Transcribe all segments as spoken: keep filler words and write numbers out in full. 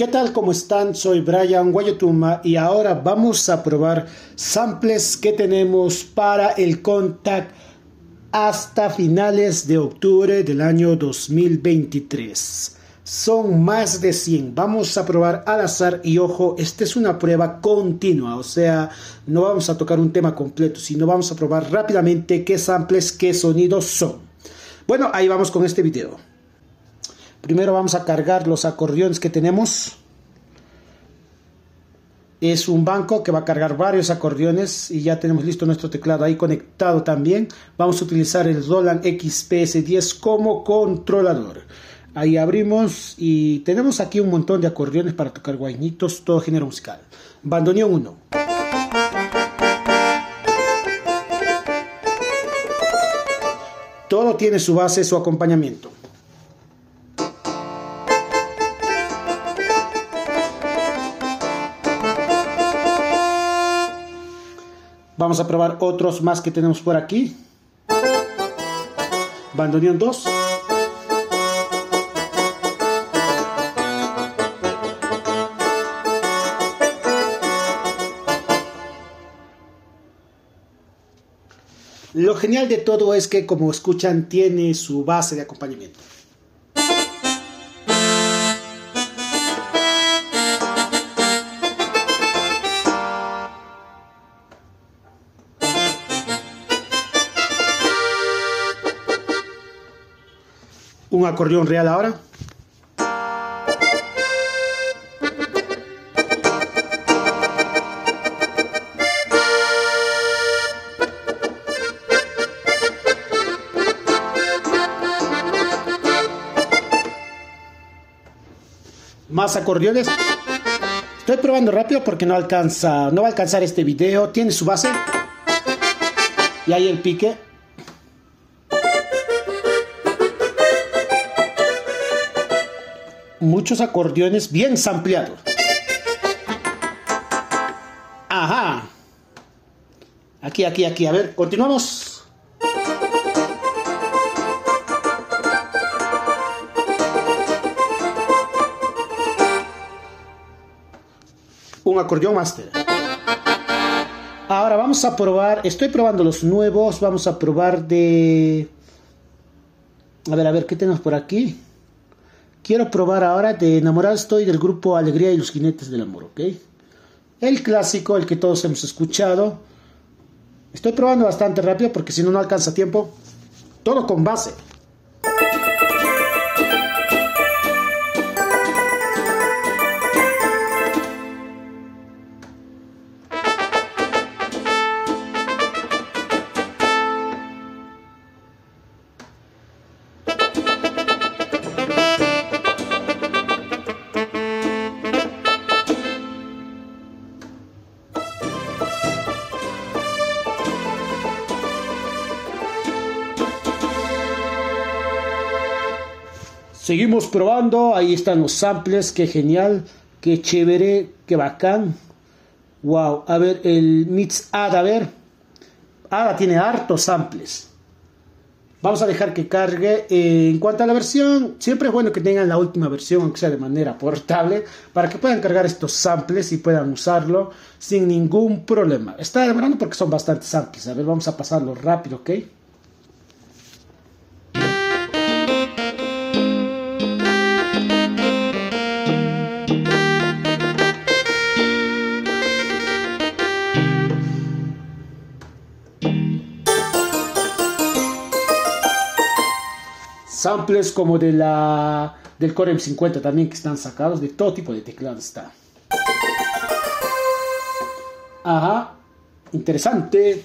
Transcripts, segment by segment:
¿Qué tal? ¿Cómo están? Soy Brian Guayotuma y ahora vamos a probar samples que tenemos para el Contact hasta finales de octubre del año dos mil veintitrés. Son más de cien. Vamos a probar al azar y ojo, esta es una prueba continua, o sea, no vamos a tocar un tema completo, sino vamos a probar rápidamente qué samples, qué sonidos son. Bueno, ahí vamos con este video. Primero vamos a cargar los acordeones que tenemos. Es un banco que va a cargar varios acordeones y ya tenemos listo nuestro teclado ahí conectado también. Vamos a utilizar el Roland X P S diez como controlador. Ahí abrimos y tenemos aquí un montón de acordeones para tocar guaynitos, todo género musical. Bandoneón uno. Todo tiene su base, su acompañamiento. Vamos a probar otros más que tenemos por aquí. Bandoneón dos. Lo genial de todo es que, como escuchan, tiene su base de acompañamiento. Un acordeón real ahora. Más acordeones. Estoy probando rápido porque no alcanza, no va a alcanzar este video. Tiene su base. Y ahí el pique. Muchos acordeones bien sampleados. Ajá. Aquí, aquí, aquí. A ver, continuamos. Un acordeón master. Ahora vamos a probar. Estoy probando los nuevos. Vamos a probar de... A ver, a ver, ¿qué tenemos por aquí? Quiero probar ahora de Enamorado Estoy del grupo Alegría y los Jinetes del Amor, ¿ok? El clásico, el que todos hemos escuchado. Estoy probando bastante rápido porque si no, no alcanza tiempo. Todo con base. Seguimos probando, ahí están los samples, qué genial, qué chévere, qué bacán. Wow, a ver, el Mix Ada, a ver. Ada tiene hartos samples. Vamos a dejar que cargue. Eh, en cuanto a la versión, siempre es bueno que tengan la última versión, aunque sea de manera portable, para que puedan cargar estos samples y puedan usarlo sin ningún problema. Está demorando porque son bastantes samples. A ver, vamos a pasarlo rápido, ¿ok? Samples como de la del Core M cincuenta también que están sacados, de todo tipo de teclado está. Ajá, interesante.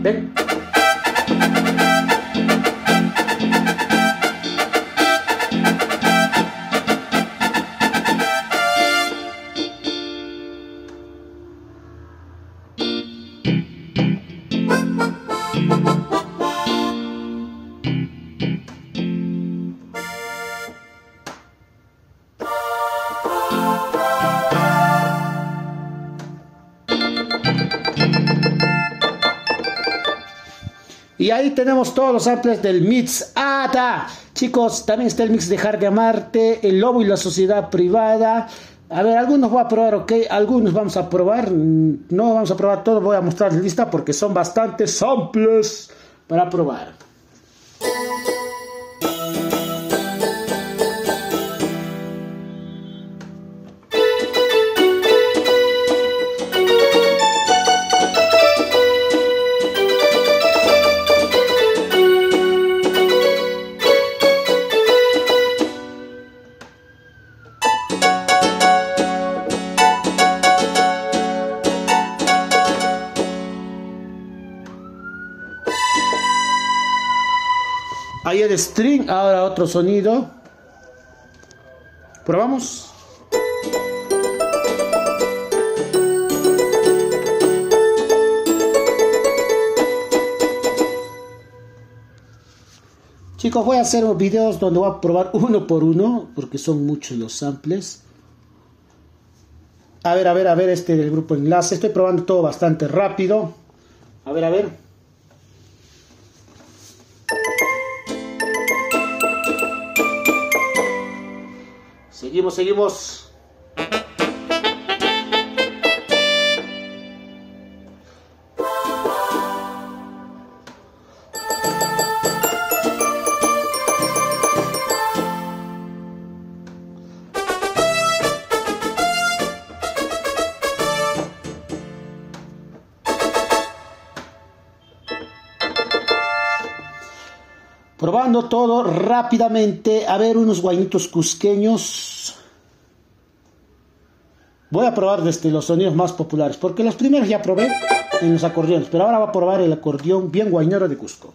Ven. Y ahí tenemos todos los samples del mix. ¡Ata! Chicos, también está el mix Dejar de Amarte, El Lobo y la Sociedad Privada. A ver, algunos voy a probar, ok. Algunos vamos a probar. No vamos a probar todos, voy a mostrar la lista porque son bastantes samples para probar. Ahí el string, ahora otro sonido. Probamos. Chicos, voy a hacer videos donde voy a probar uno por uno, porque son muchos los samples. A ver, a ver, a ver, este del grupo Enlace. Estoy probando todo bastante rápido. A ver, a ver. Seguimos, seguimos. Probando todo rápidamente. A ver, unos guaynitos cusqueños. Voy a probar desde los sonidos más populares, porque los primeros ya probé en los acordeones, pero ahora voy a probar el acordeón bien guaynero de Cusco.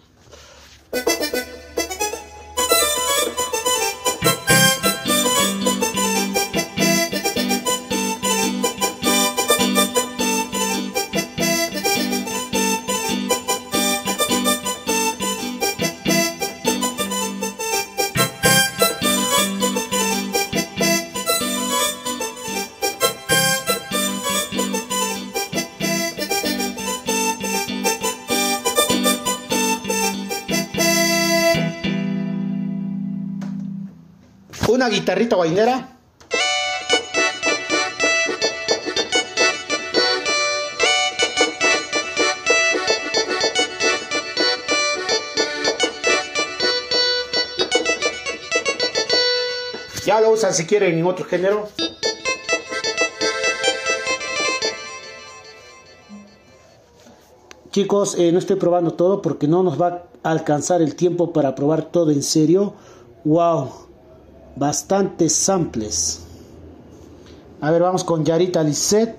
Una guitarrita guaynera. Ya lo usan si quieren en otro género. Chicos, eh, no estoy probando todo porque no nos va a alcanzar el tiempo para probar todo en serio. Wow, bastantes samples. A ver, vamos con Yarita Lisset.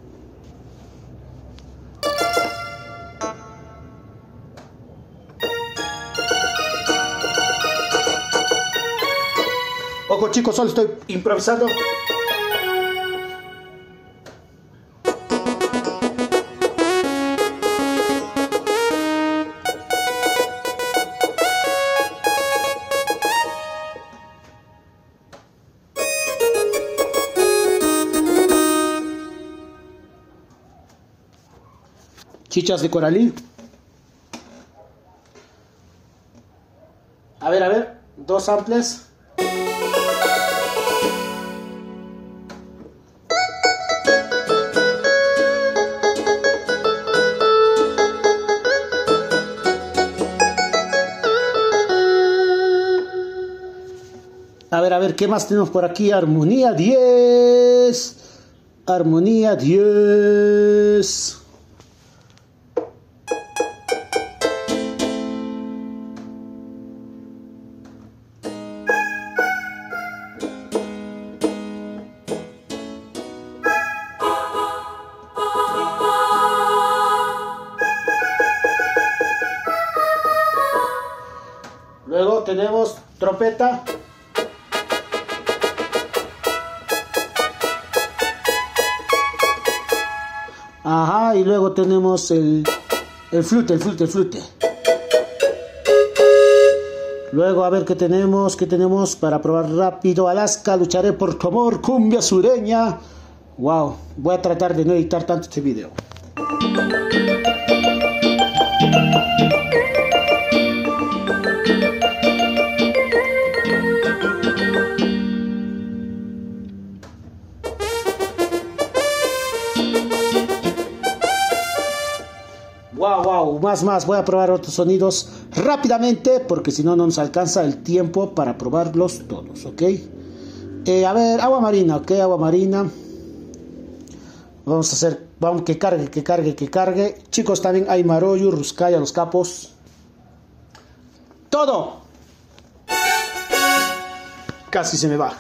Ojo chicos, solo estoy improvisando. Chichas de Coralí. A ver, a ver, dos samples. A ver, a ver, ¿qué más tenemos por aquí? Armonía diez. Armonía diez. tenemos trompeta. Ajá, y luego tenemos el, el flute, el flute, el flute. Luego a ver qué tenemos, qué tenemos para probar rápido. Alaska, lucharé por tu amor, cumbia sureña. Wow, voy a tratar de no editar tanto este video. Wow, wow, más, más, voy a probar otros sonidos rápidamente porque si no, no nos alcanza el tiempo para probarlos todos, ¿ok? Eh, a ver, agua marina, ¿ok? Agua marina. Vamos a hacer, vamos, que cargue, que cargue, que cargue. Chicos, también hay Maroyu, Ruskaya, los capos. ¡Todo! Casi se me va.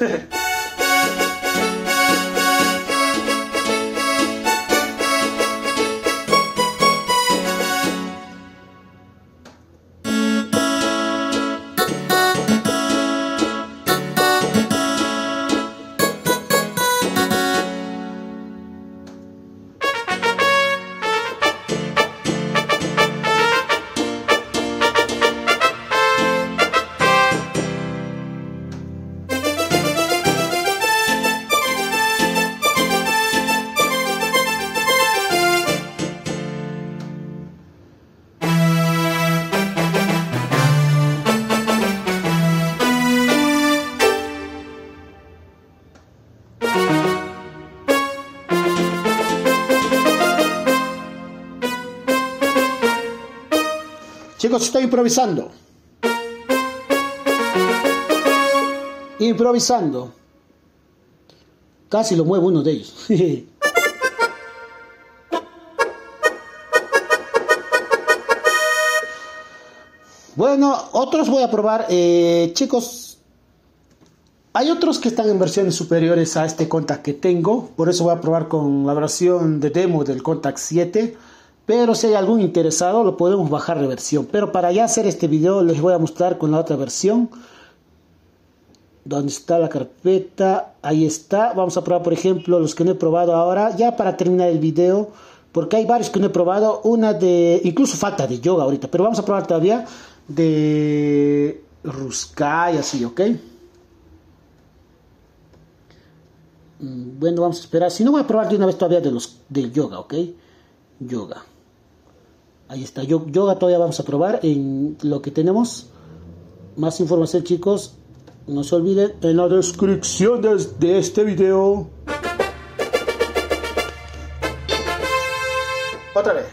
Chicos, estoy improvisando. Improvisando. Casi lo muevo uno de ellos. Bueno, otros voy a probar. Eh, chicos, hay otros que están en versiones superiores a este Kontakt que tengo. Por eso voy a probar con la versión de demo del Kontakt siete. Pero si hay algún interesado, lo podemos bajar de versión. Pero para ya hacer este video, les voy a mostrar con la otra versión. ¿Dónde está la carpeta? Ahí está. Vamos a probar, por ejemplo, los que no he probado ahora. Ya para terminar el video. Porque hay varios que no he probado. Una de... Incluso falta de yoga ahorita. Pero vamos a probar todavía de Ruskaya, así, ¿ok? Bueno, vamos a esperar. Si no, voy a probar de una vez todavía de los del yoga, ¿ok? Yoga. Ahí está, yoga todavía vamos a probar en lo que tenemos. Más información, chicos, no se olviden en la descripción de, de este video. Otra vez.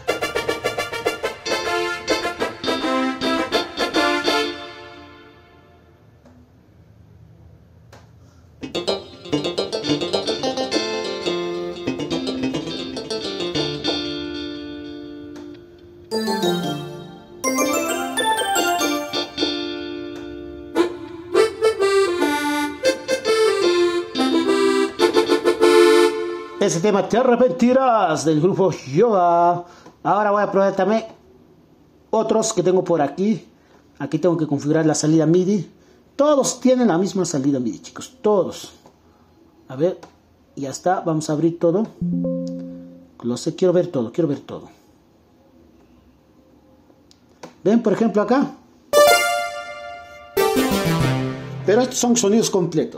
Ese tema Te Arrepentirás del grupo Yoga. Ahora voy a probar también otros que tengo por aquí. Aquí tengo que configurar la salida MIDI. Todos tienen la misma salida MIDI, chicos. Todos. A ver, ya está. Vamos a abrir todo. Lo sé, quiero ver todo, quiero ver todo. Ven, por ejemplo, acá. Pero estos son sonidos completos.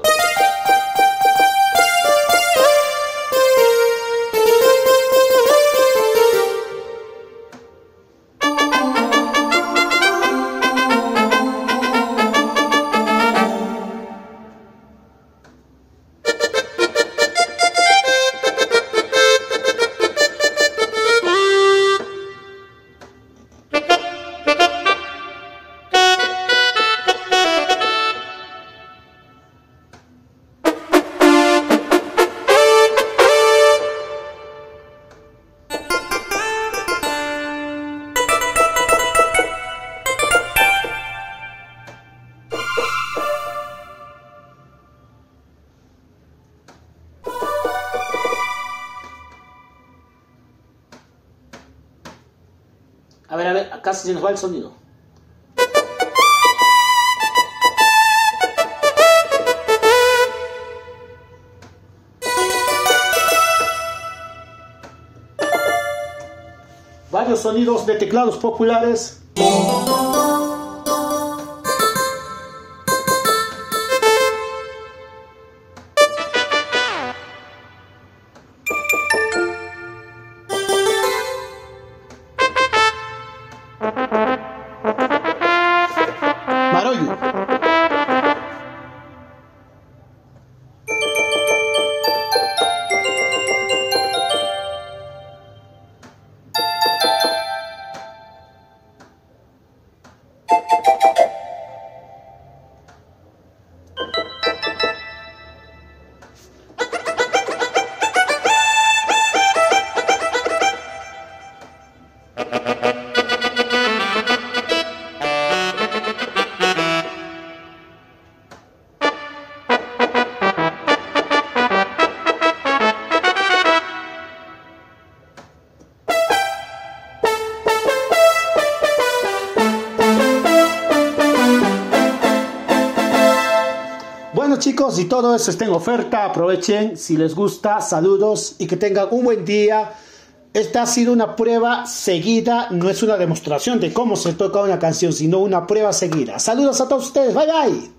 A ver, a ver, acá se nos va el sonido. varios sonidos de teclados populares. Maroyu. Bueno chicos, y todo eso está en oferta, aprovechen, si les gusta, saludos y que tengan un buen día. Esta ha sido una prueba seguida, no es una demostración de cómo se toca una canción, sino una prueba seguida. Saludos a todos ustedes, bye bye.